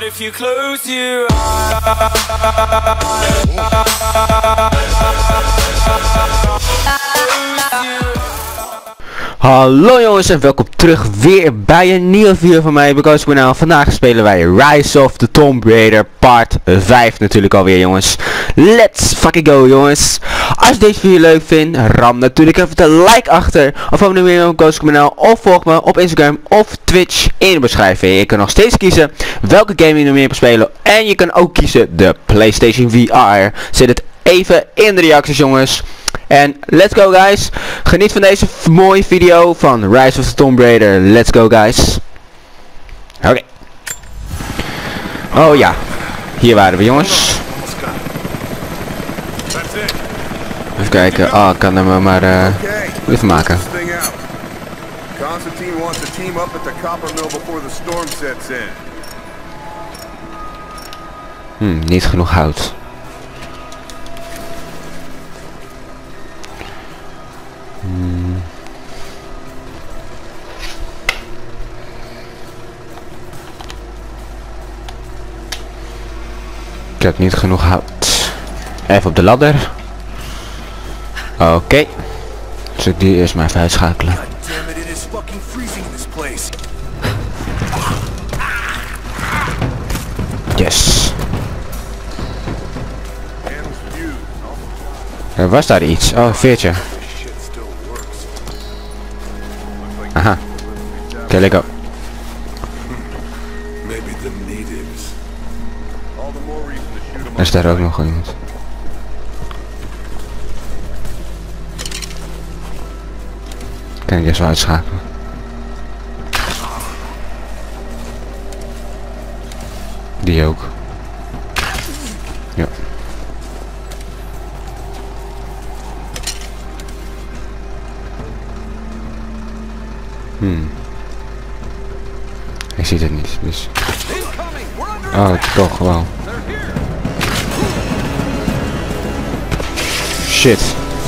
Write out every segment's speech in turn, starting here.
if you close your Hallo jongens en welkom terug weer bij een nieuwe video van mij, Because Kanaal. Vandaag spelen wij Rise of the Tomb Raider part 5 natuurlijk alweer jongens. Let's fucking go jongens. Als je deze video leuk vindt, ram natuurlijk even de like achter. Of abonneer je op Because Kanaal of volg me op Instagram of Twitch in de beschrijving. Je kan nog steeds kiezen welke game je nog meer kan spelen. En je kan ook kiezen de PlayStation VR. Zet het even in de reacties jongens. En let's go guys. Geniet van deze mooie video van Rise of the Tomb Raider. Let's go guys. Oké. Oh ja. Hier waren we jongens. Even kijken. Oh, ik kan hem maar even maken. Constantine wants to team up at the copper mill before the storm sets in. Niet genoeg hout. Ik heb niet genoeg hout. Even op de ladder. Oké. Dus ik die eerst maar even uitschakelen. Yes. Er was daar iets. Oh, veertje. Aha. Oké, let's go. Er is daar ook nog iemand. Kan ik eerst wel uitschakelen. Die ook. Ja. Hij ziet het niet, dus... Oh, toch wel. Shit.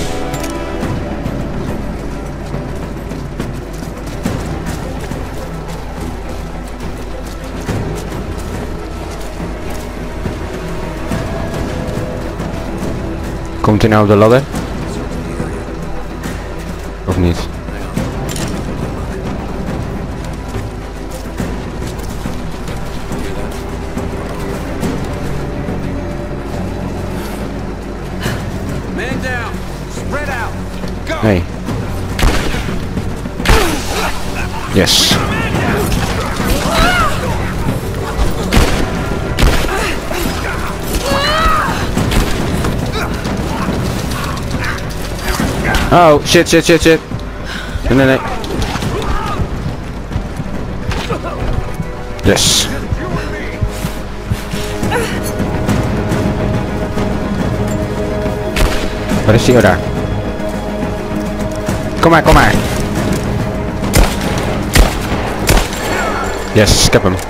Komt hij nou op de ladder? Of niet? Hey. Yes. Oh, shit. Nee. Yes. Waar is die daar? Kom maar. Yes, ik heb hem.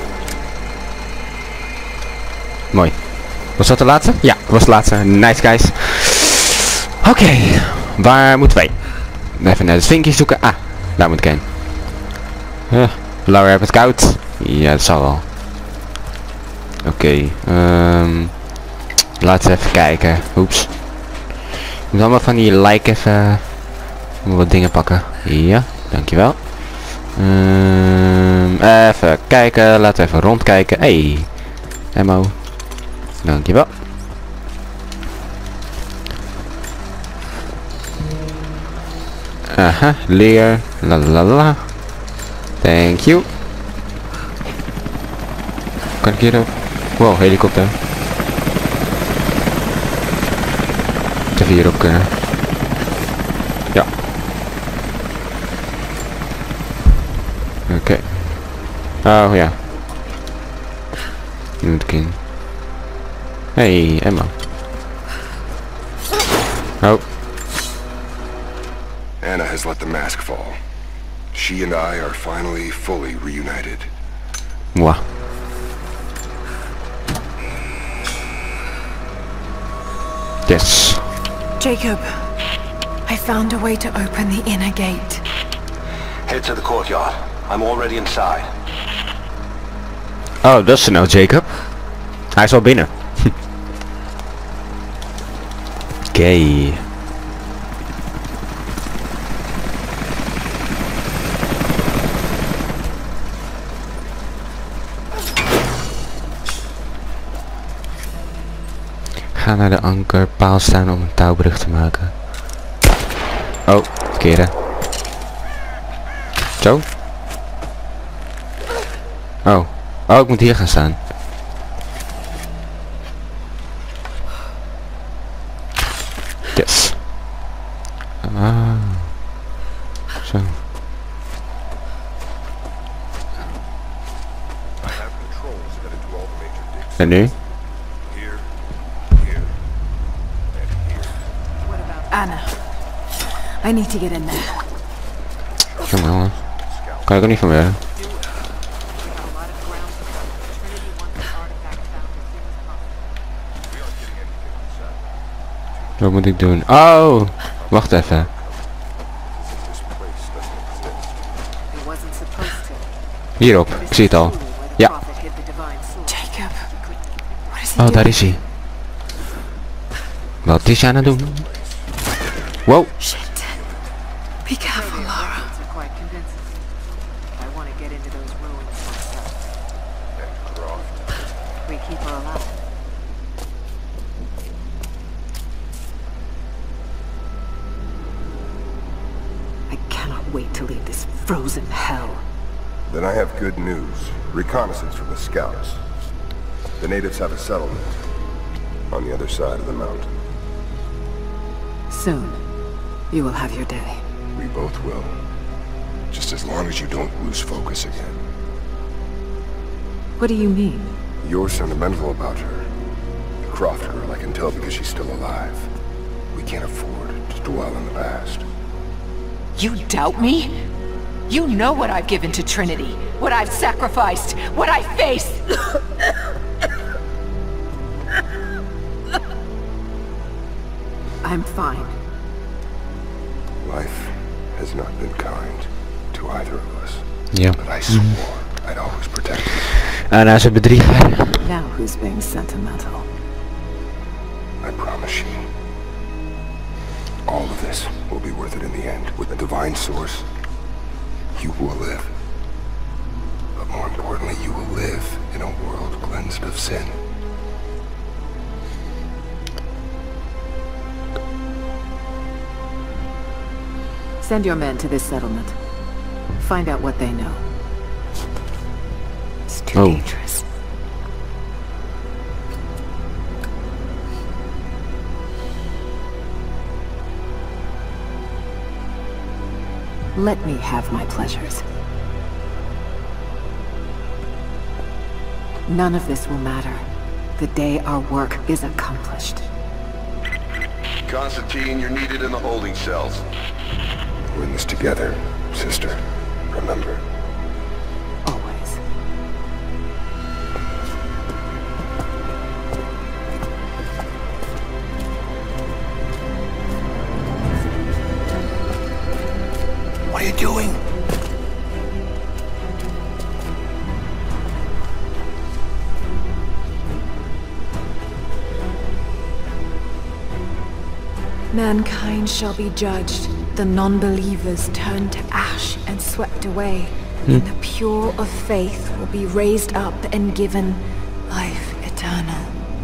Mooi. Was dat de laatste? Ja, dat was de laatste. Nice guys. Oké, waar moeten wij? Even naar het vinkje zoeken. Ah, daar moet ik heen. Laura heeft het koud. Ja, dat zal wel. Oké, laten we even kijken. Oeps. Ik moet allemaal van die like even... wat dingen pakken. Ja, dankjewel. Even kijken. Laten we even rondkijken. Hey. Ammo. Dankjewel. Aha, leer. La. Thank you. Kan ik hier ook? Wow, helikopter. Dat we hierop kunnen. Ja. Oké. Oh ja. Nu moet ik in. Hey, Emma. Oh. Anna has let the mask fall. She and I are finally fully reunited. Mwah. Yes. Jacob, I found a way to open the inner gate. Head to the courtyard. I'm already inside. Oh, dat is snel, Jacob. Hij is al binnen. Oké. Ga naar de ankerpaal staan om een touwbrug te maken. Oh, verkeerde. Zo. Oh. Oh, ik moet hier gaan staan. Yes. Ah. Zo. En nu? Anna, I need to get in there. Kom maar. Kan ik er niet van werken? Wat moet ik doen? Oh! Wacht even. Hierop. Ik zie het al. Ja. Jacob, what is he Oh, doing? daar is hij. Wat is hij aan het doen? Wow. Shit. Be careful, Lara. I cannot wait to leave this frozen hell. Then I have good news. Reconnaissance from the scouts. The natives have a settlement on the other side of the mountain. Soon, you will have your day. We both will. Just as long as you don't lose focus again. What do you mean? You're sentimental about her. The Croft girl, I can tell because she's still alive. We can't afford to dwell in the past. You doubt me? You know what I've given to Trinity, what I've sacrificed, what I face! I'm fine. Life has not been kind to either of us. Ja. But I swore I'd always protect her. En hij is een bedrieger. Now who's being sentimental? I promise you. All of this will be worth it in the end. With the divine source, you will live. But more importantly, you will live in a world cleansed of sin. Send your men to this settlement. Find out what they know. It's too dangerous. Let me have my pleasures. None of this will matter the day our work is accomplished. Constantine, you're needed in the holding cells. We're in this together, sister. Remember. Always. What are you doing? Mankind shall be judged. The non-believers turned to ash and swept away. And the pure of faith will be raised up and given life eternal.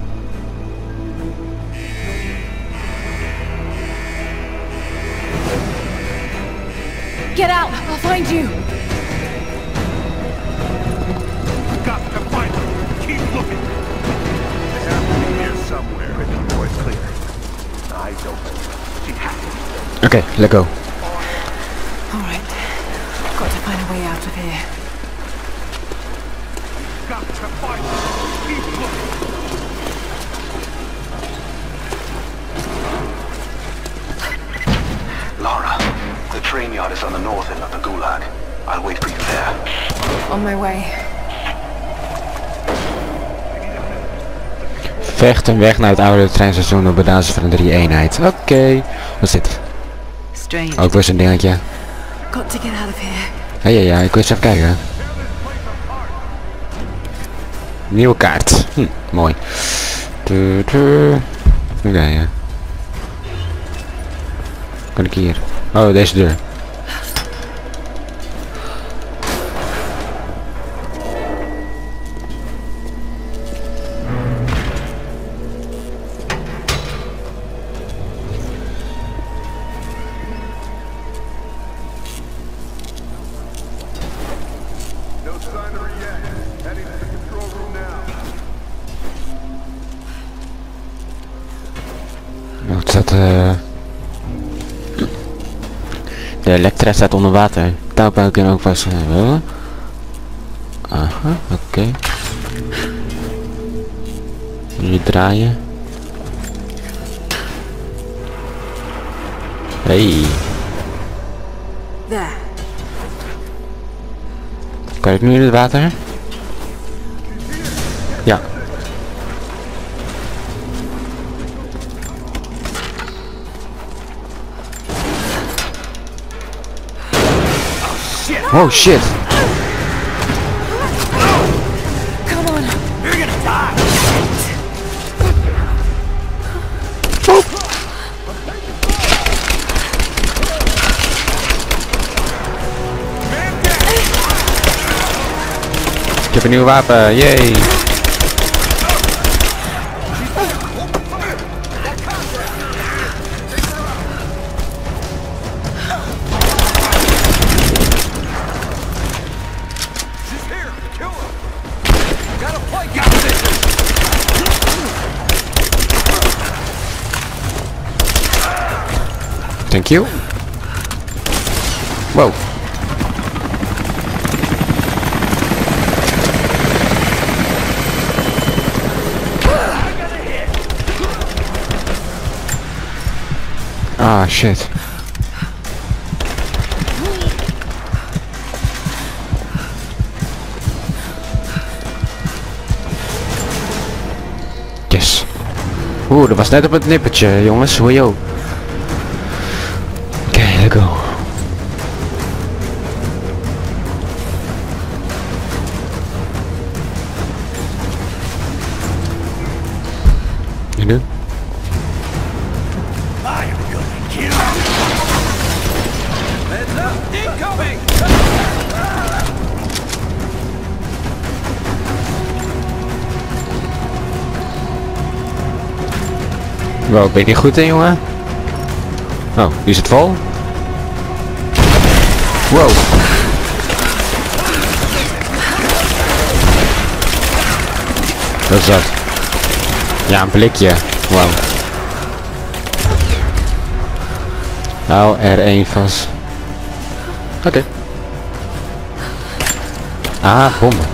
Get out! I'll find you! Got to find them. Keep looking. They have to be here somewhere. The door's clear. Eyes open. She has to be. Oké, let's go. Alright. Got to find a way out of here. Got to find them. Keep looking. Lara, the train yard is on the north end of the Gulag. I'll wait for you there. On my way. Vecht een weg naar het oude treinstation op basis van een 3-eenheid. Oké. Wat is dit? Strange. Ook weer zo'n dingetje. Got to get out of here. Ja, ik wil eens even kijken. Nieuwe kaart. Mooi. Oké, ja. Kan ik hier? Oh, deze deur. No sign of her yet. Heading to the control room now. Wat staat de elektra staat onder water. Touwpijl kunnen ook vast hebben. Aha, oké. Hier draaien. Hey. There. Kan ik nu in het water? Ja. Oh shit. Come on. You're gonna die! Ik heb een nieuw wapen, yay! She's here! Kill her! Gotta fight! Got this! Thank you. Wow. Ah, shit. Yes. Oeh, dat was net op het nippertje, jongens. Wojo. Oké, let's go. En nu? I am gonna kill you! Heads up! Incoming! Wow, ben je niet goed in, jongen? Oh, nu is het vol. Wow. Wat is dat? Ja, een blikje. Wow. Nou, R1 vast. Oké. Ah, bommen.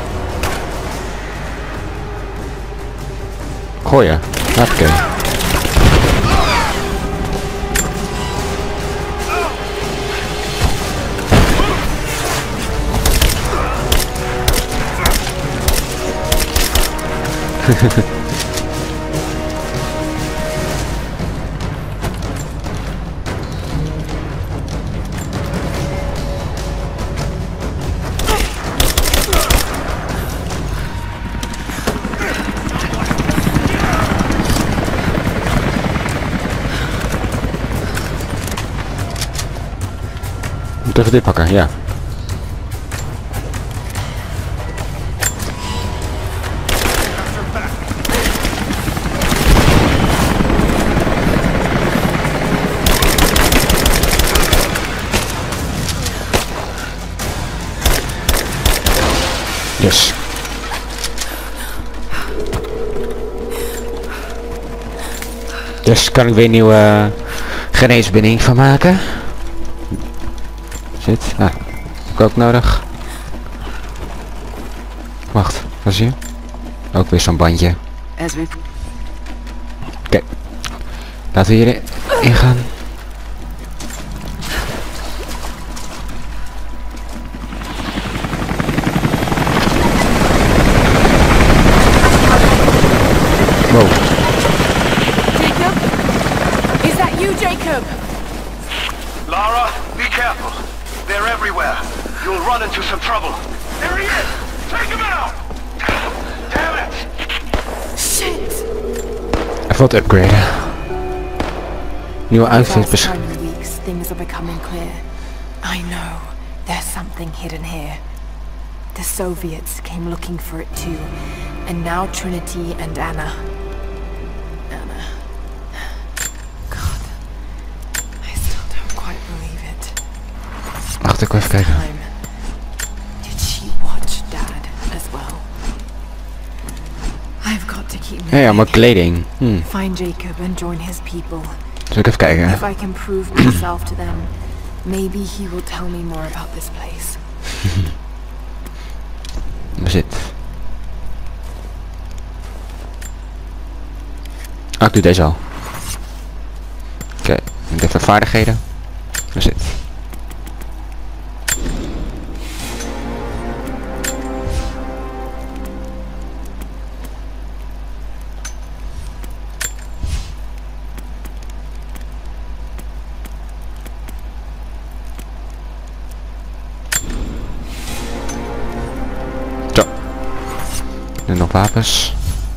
Gooien. Oké. Moet even dit pakken, ja. Yes. Dus kan ik weer een nieuwe geneesbinding van maken. Zit. Ah, heb ik ook nodig. Wacht, wat is hier? Ook weer zo'n bandje. Ezra, Oké. Laten we hierin ingaan. Wow. Jacob? Is that you, Jacob? Lara, be careful. They're everywhere. You'll run into some trouble. There he is! Take him out! Damn it! Wat upgraden. Nieuwe outfit First time in weeks, things are becoming clear. I know, there's something hidden here. The Soviets came looking for it too, and now Trinity and Anna. God, I still don't quite believe it. Wacht, ik wil even kijken. Did she watch Dad as well? I've got to keep Hé, allemaal kleding. Find Jacob and join his people. Zal ik even kijken? If I can prove myself to them, maybe he will tell me more about this place. Waar zit? Ah, ik doe deze al. Oké, ik doe even vaardigheden. Waar zit? Zo. Nu nog wapens.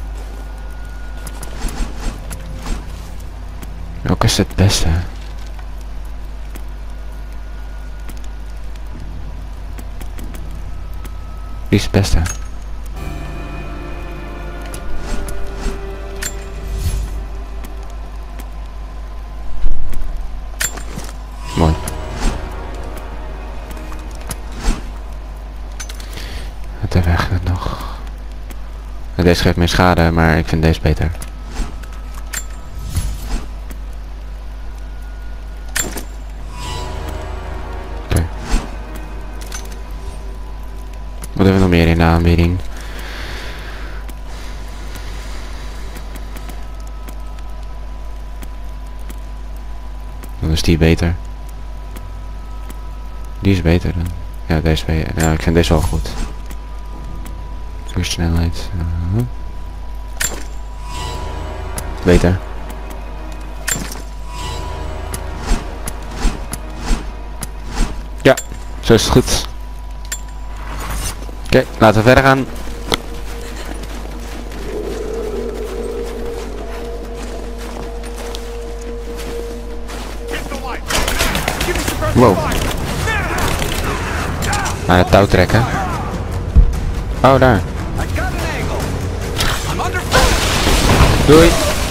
Welke is het beste? Wie is het beste? Mooi. Wat hebben we eigenlijk nog? Deze geeft meer schade, maar ik vind deze beter. Oké. Wat hebben we nog meer in de aanbieding? Dan is die beter. Die is beter dan. Ja, deze is beter. Nou, ik vind deze wel goed. Snelheid. Beter. Ja, zo is het goed. Oké, laten we verder gaan. Wow. Aan het touw trekken. Oh, daar. Doei.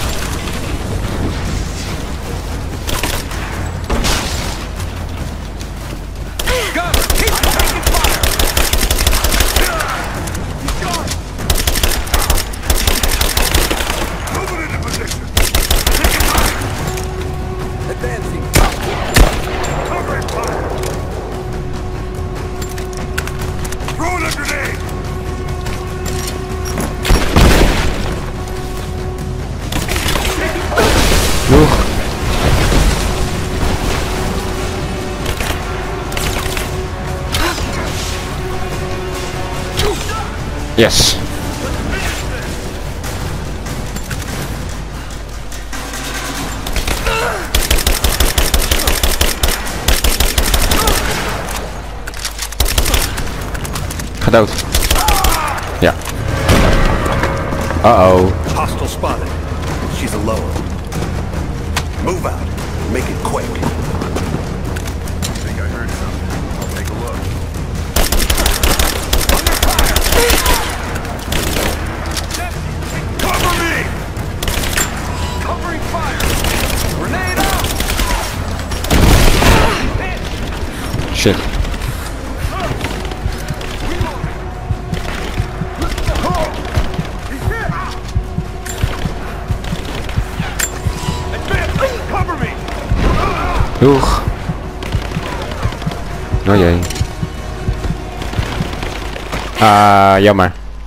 Doeg. Yes. Gedood. Ja. Uh-oh. Hostile spotted. She's alone. Move out. Make it quick. I think I heard something. I'll take a look. Under fire! Cover me! Covering fire! Grenade out! Shit. Doeg. Oh jee. Jammer.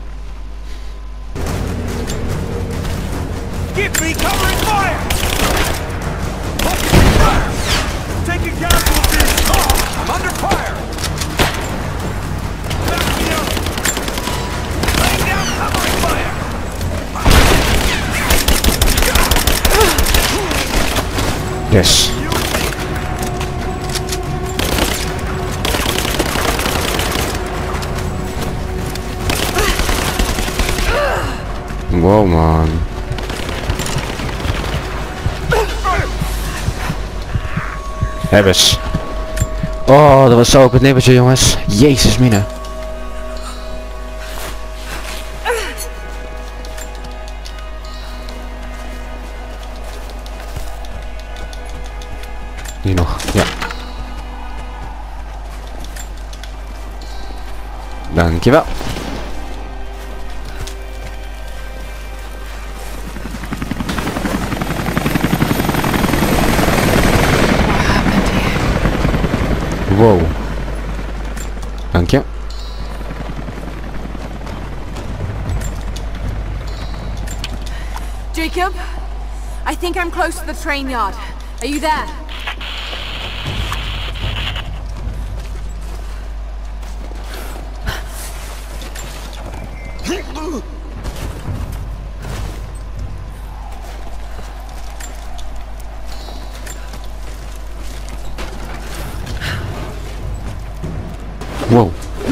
Give me covering fire! Taking casualties! I'm under fire! Back me up! Laying down covering fire! Yes. Wow man. Hebbers. Oh, dat was zo op het nippertje, jongens. Jezus mine. Hier nog, ja. Dankjewel. Wow. Dank je. Jacob, I think I'm close to the train yard. Are you there? Wow.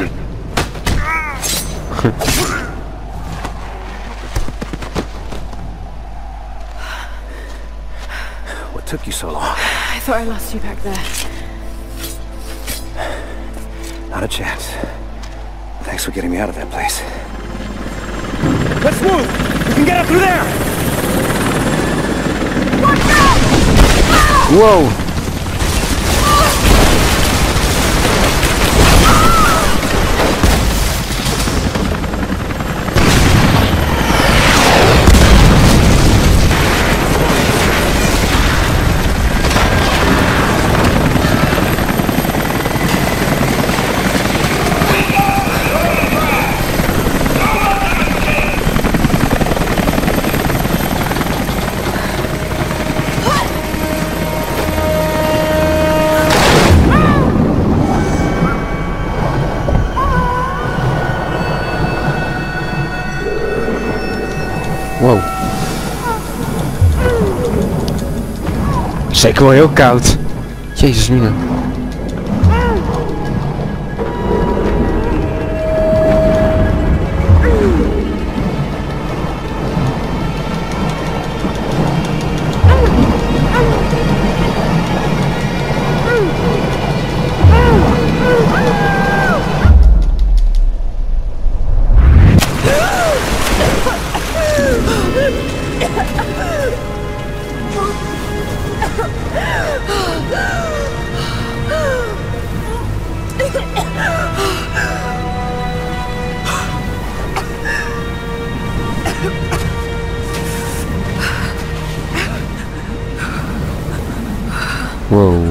What took you so long? I thought I lost you back there. Not a chance. Thanks for getting me out of that place. Let's move! We can get up through there! Wow. Wow. Zeker wel heel koud. Jezus mine. Whoa.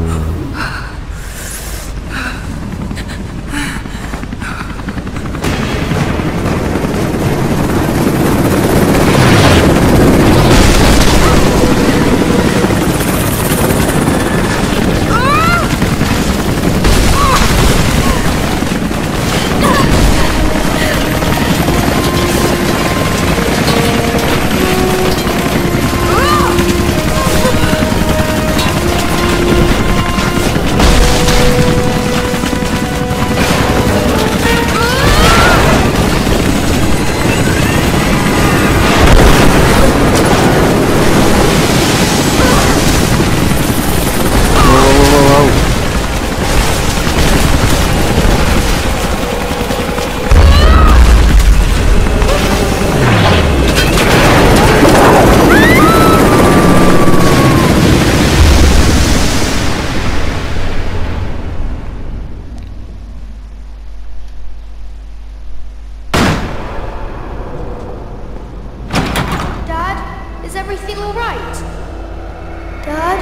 Is everything all right? Dad?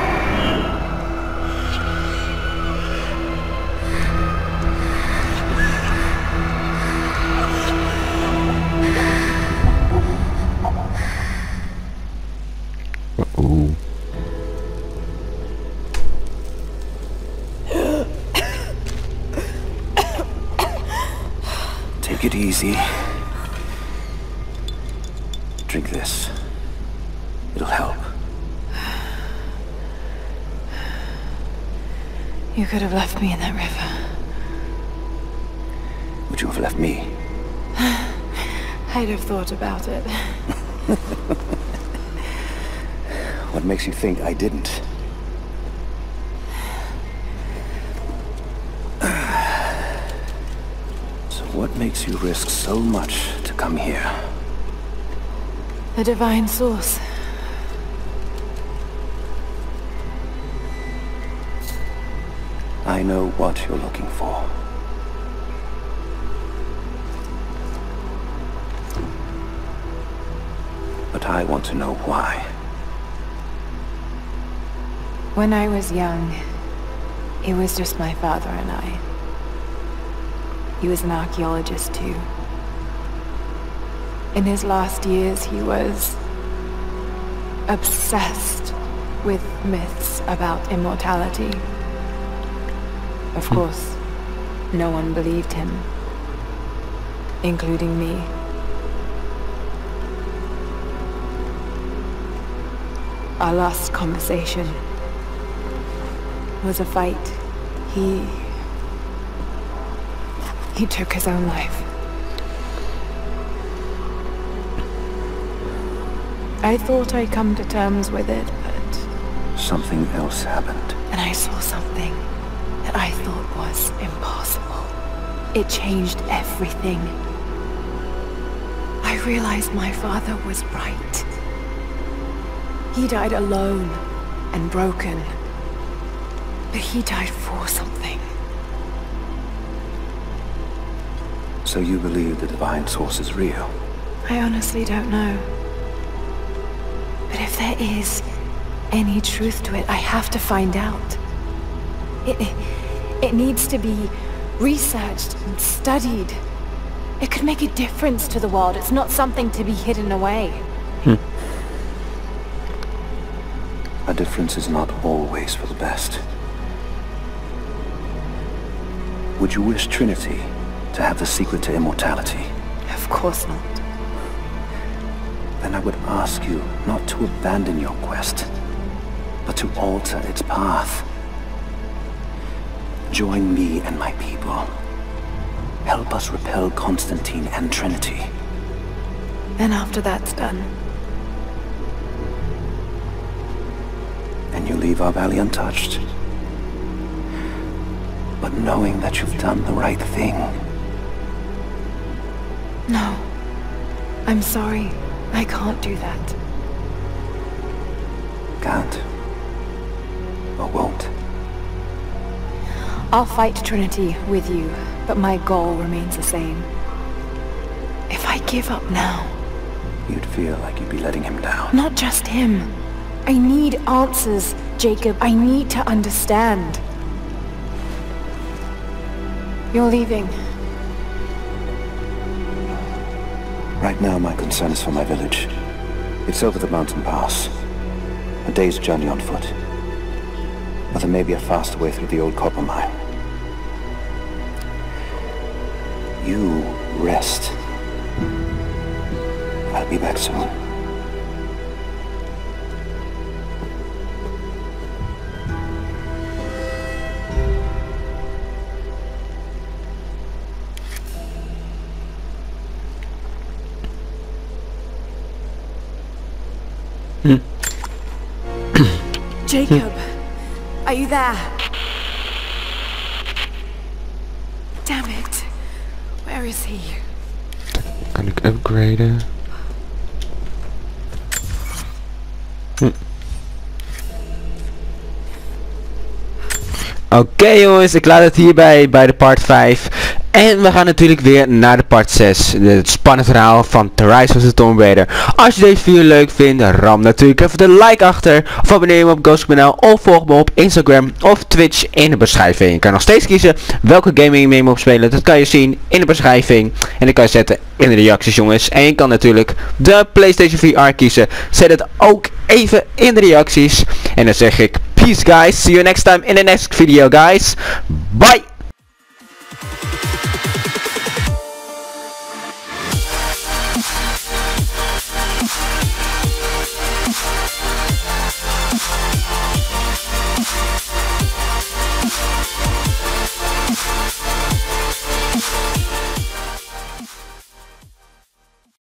Ooh. Take it easy. Drink this. It'll help. You could have left me in that river. Would you have left me? I'd have thought about it. What makes you think I didn't? makes you risk so much to come here? The divine source. I know what you're looking for. But I want to know why. When I was young, it was just my father and I. He was an archaeologist too. In his last years, he was obsessed with myths about immortality. Of course, no one believed him, including me. Our last conversation was a fight. He took his own life. I thought I'd come to terms with it, but... Something else happened. And I saw something that I thought was impossible. It changed everything. I realized my father was right. He died alone and broken. But he died for something. So you believe the divine source is real? I honestly don't know. But if there is any truth to it, I have to find out. It needs to be researched and studied. It could make a difference to the world. It's not something to be hidden away. A difference is not always for the best. Would you wish Trinity to have the secret to immortality? Of course not. Then I would ask you not to abandon your quest, but to alter its path. Join me and my people. Help us repel Constantine and Trinity. Then after that's done, and you leave our valley untouched, but knowing that you've done the right thing. No. I'm sorry. I can't do that. Can't. Or won't. I'll fight Trinity with you, but my goal remains the same. If I give up now... You'd feel like you'd be letting him down. Not just him. I need answers, Jacob. I need to understand. You're leaving. Right now, my concern is for my village. It's over the mountain pass. A day's journey on foot. But there may be a faster way through the old copper mine. You rest. I'll be back soon. Jacob, are you there? Damn it. Where is he? Kan ik upgraden? Oké jongens, ik laat het hierbij bij de part 5. En we gaan natuurlijk weer naar de part 6. Het spannende verhaal van The Rise of the Tomb Raider. Als je deze video leuk vindt, ram natuurlijk even de like achter. Of abonneer je me op GhostKanaal of volg me op Instagram of Twitch in de beschrijving. Je kan nog steeds kiezen welke game je mee moet spelen. Dat kan je zien in de beschrijving. En dat kan je zetten in de reacties jongens. En je kan natuurlijk de PlayStation VR kiezen. Zet het ook even in de reacties. En dan zeg ik peace guys. See you next time in the next video guys. Bye!